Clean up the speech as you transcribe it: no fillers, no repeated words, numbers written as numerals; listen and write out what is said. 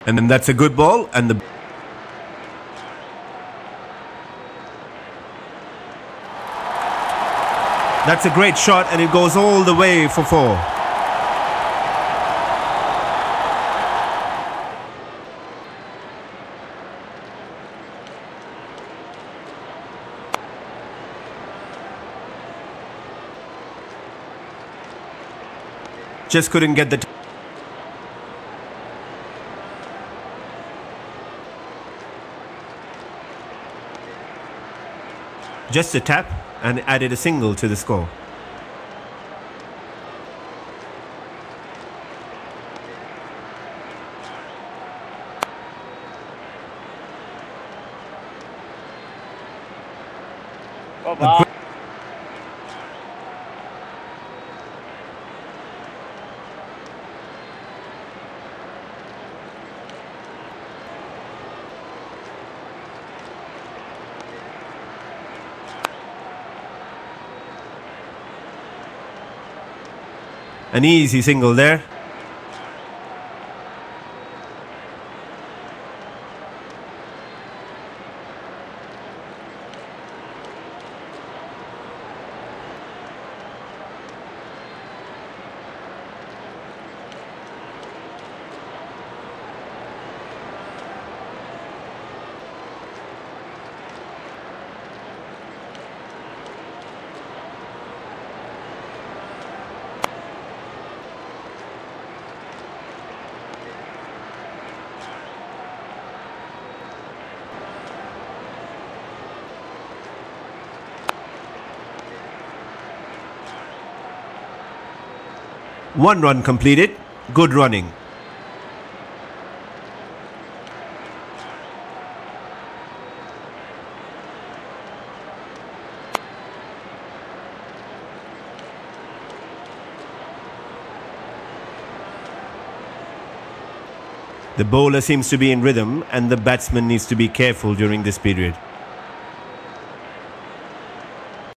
And then that's a good ball, and the... That's a great shot, and it goes all the way for 4. Just couldn't get the... Just a tap and added a single to the score. An easy single there. One run completed. Good running. The bowler seems to be in rhythm, and the batsman needs to be careful during this period.